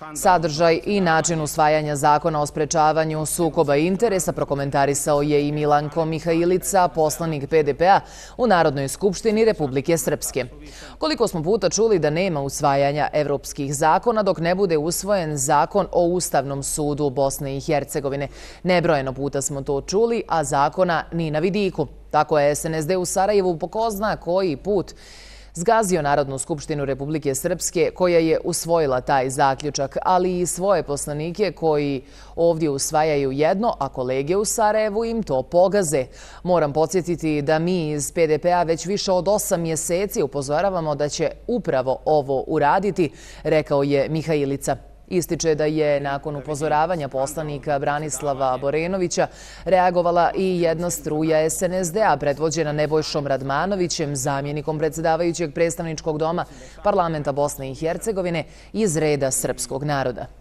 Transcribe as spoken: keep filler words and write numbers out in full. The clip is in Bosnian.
Sadržaj i način usvajanja zakona o sprečavanju sukoba interesa prokomentarisao je i Milanko Mihajlica, poslanik P D P-a u Narodnoj skupštini Republike Srpske. Koliko smo puta čuli da nema usvajanja evropskih zakona dok ne bude usvojen zakon o Ustavnom sudu Bosne i Hercegovine. Nebrojeno puta smo to čuli, a zakona ni na vidiku. Tako je S N S D u Sarajevu po ko zna koji put zgazio Narodnu skupštinu Republike Srpske koja je usvojila taj zaključak, ali i svoje poslanike koji ovdje usvajaju jedno, a kolege u Sarajevu im to pogaze. Moram podsjetiti da mi iz P D P-a već više od osam mjeseci upozoravamo da će upravo ovo uraditi, rekao je Mihajlica. Ističe da je nakon upozoravanja poslanika Branislava Borenovića reagovala i jedna struja S N S D-a predvođena Nebojšom Radmanovićem, zamjenikom predsjedavajućeg predstavničkog doma Parlamenta Bosne i Hercegovine iz reda srpskog naroda.